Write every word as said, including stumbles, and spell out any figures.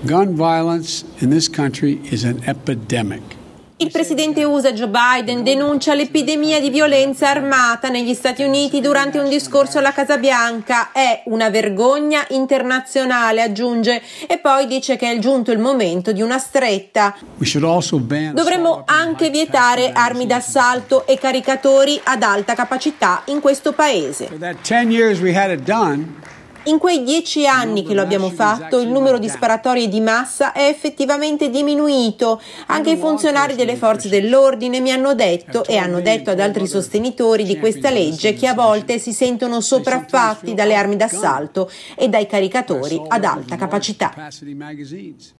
Gun violence in this country is an epidemic. Il presidente U S A Joe Biden denuncia l'epidemia di violenza armata negli Stati Uniti durante un discorso alla Casa Bianca. È una vergogna internazionale, aggiunge, e poi dice che è giunto il momento di una stretta. Dovremmo anche vietare armi d'assalto e caricatori ad alta capacità in questo paese. In quei dieci anni che lo abbiamo fatto, il numero di sparatorie di massa è effettivamente diminuito. Anche i funzionari delle forze dell'ordine mi hanno detto e hanno detto ad altri sostenitori di questa legge che a volte si sentono sopraffatti dalle armi d'assalto e dai caricatori ad alta capacità.